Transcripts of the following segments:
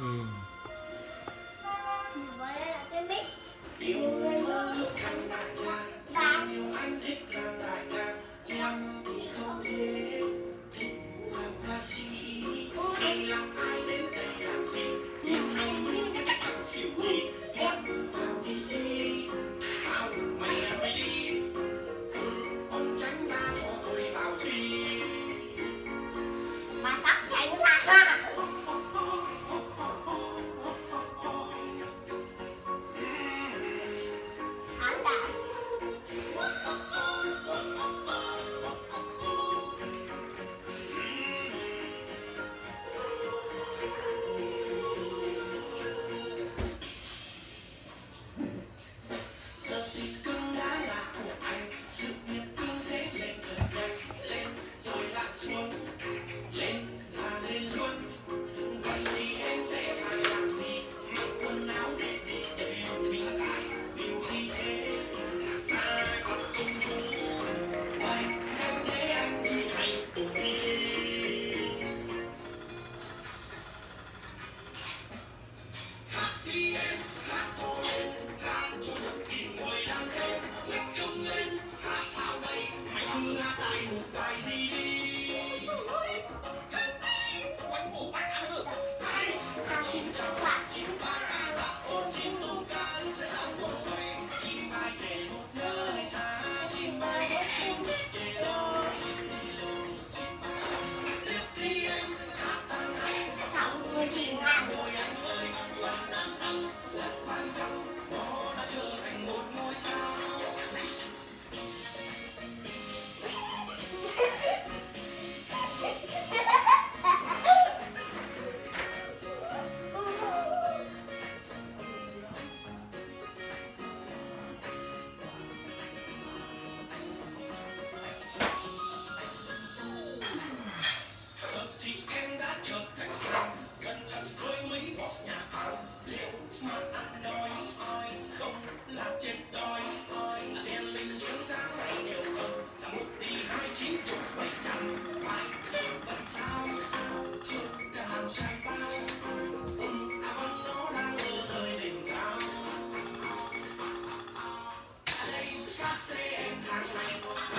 Và đây là cái mic. Nhiều người mơ ước thành đại gia, đã nhiều anh thích làm đại ca, em thì không thể thích làm ca sĩ. Hay làm ai đến đây làm gì, nhưng anh muốn cái cách thằng xỉu nhỉ. Em vào đi đi, vào mày là mày đi. Ông tránh ra cho tôi vào thi. Mà sắp tránh ra.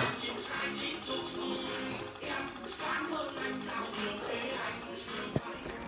Cảm ơn anh sao nhiều thế anh.